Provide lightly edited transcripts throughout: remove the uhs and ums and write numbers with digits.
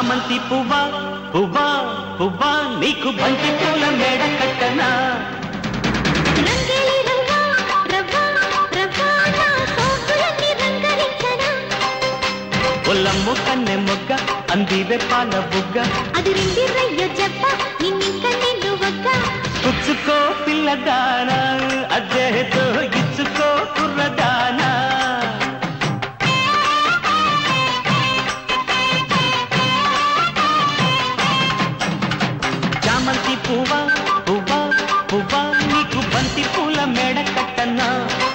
చామంతి పువ్వా పువ్వా పువ్వా నీకు బంతి పూల మేడ కట్టనా ఒల్లమ్ము కన్నె మొగ్గ అందివే పాల బుగ్గ అది రిండిరయ్యో చెప్ప నిన్నింక నిన్ను ఒక్క పుచ్చుకో పిల్లదానా అదేదో ఇచ్చుకో కుర్రదానా చామంతి పువ్వా పువ్వా పువ్వా నీకు బంతి పూల మేడ కట్టనా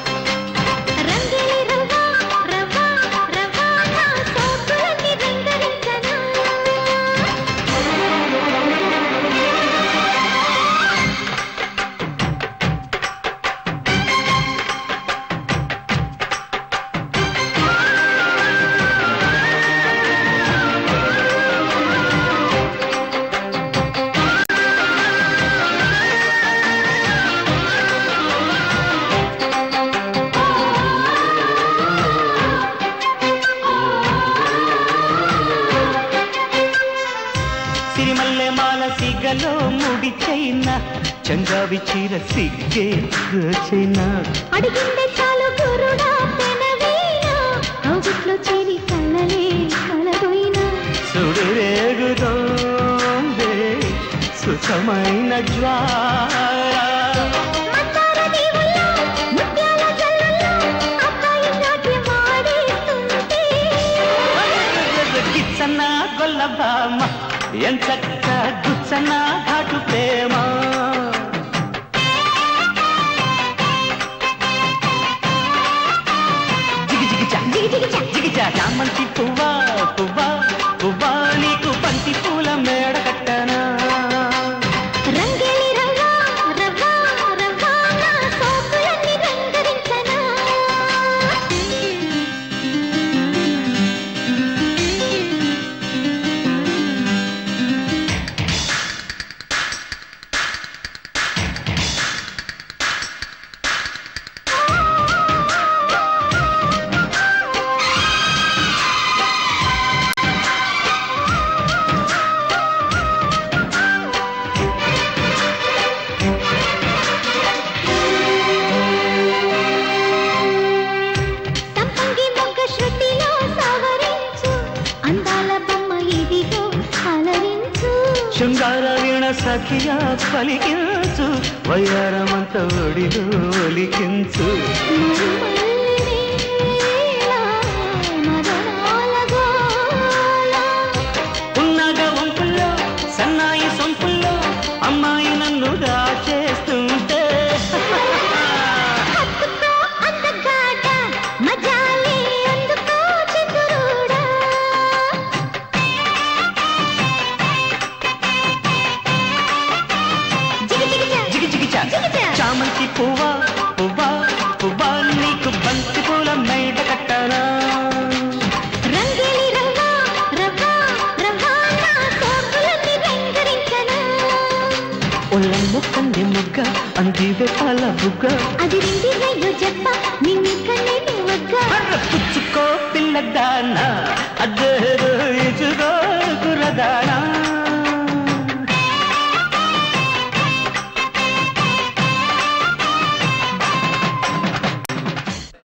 సిరిమల్లె మాల సిగలో ముడి చైనా చంగావి చీర సిగ్గే చైనా అడిగిందే చాలు గురుడా పెనవీనా కౌగుట్లో చేరి కళ్ళలే కలబోయినా సుడిరేగుదోందే సుఖమైన జ్వాల కిచ్చన్న గొల్లబామ ఎంచక్క గుచ్చన్న ఘాటు ప్రేమ జిగిజా చామంతి పువ్వా పువ్వా పువ్వా నీకు బంతి పూల మేడ కట్టనా రంగేలి రవ్వా రవ్వా రవ్వా నా సోకులన్నీ రంగరించనా శృంగార వీణ సఖియా పలికించు వయ్యారమంత ఒడిలో ఒలికించు ఉన్నాగా వంపుల్లో సన్నాయి సొంపుల్లో అమ్మాయి నన్ను దాచేస్తుంటే చామంతి పువ్వా పువ్వా పువ్వా నీకు బంతి పూల మేడ కట్టనా రంగేలి రవ్వా రవ్వా రవ్వా నా సోకులన్నీ రంగరించనా ఒల్లమ్ము కన్నె మొగ్గ అందివే పాల బుగ్గ అది రిండిరయ్యో చెప్ప నిన్నింక నిన్ను ఒక్క పుచ్చుకో పిల్లదానా అదేదో ఇచ్చుకో కుర్రదానా